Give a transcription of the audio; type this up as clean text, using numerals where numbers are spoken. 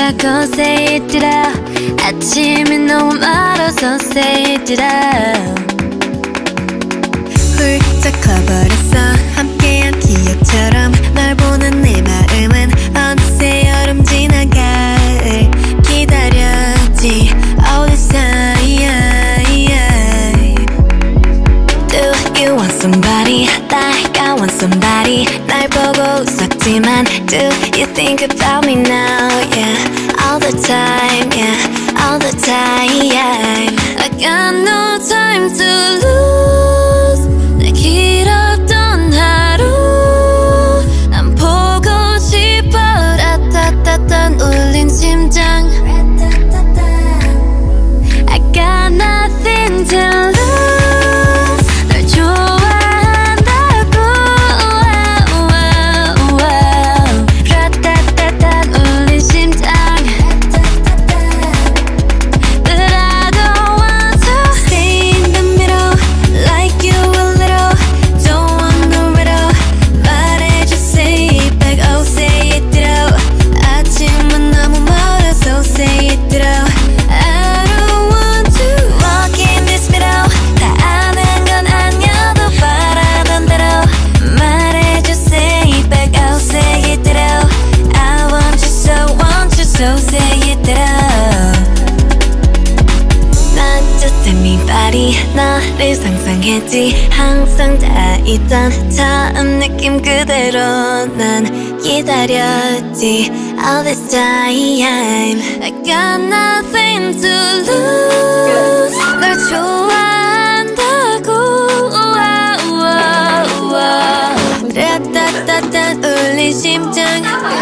말라고 say it out. 아침이 너무 멀어서 say it out. 훌쩍 커버렸어 함께한 기억처럼 널 보는 내 마음은 어느새 여름 지나갈 기다렸지 all this time. Do you want somebody like I want somebody. 날 보고 웃었지만 do you think about me now? Yeah, all the time, yeah, all the time. I got no time to lose. 내 길었던 하루 난 보고 싶어. 라따따따 울린 심장. I got nothing to lose. 널 좋아한다고. 라따따따 울린 심장. But I don't want to Stay in the middle like you a little. Don't want no riddle. 말해줘 say it back. Oh say it through. 아침은 너무 멀어서 say it through. I don't want to walk in this middle. 다 아는 건 아니어도 바라던 대로 말해줘 say it back. Oh say it through. I want you so say it through. Not just anybody. 너를 상상했지. 항상 다 있던 처음 느낌 그대로 난 기다렸지 all this time. I got nothing to lose. 널 좋아한다고. 라따따따 울린 심장.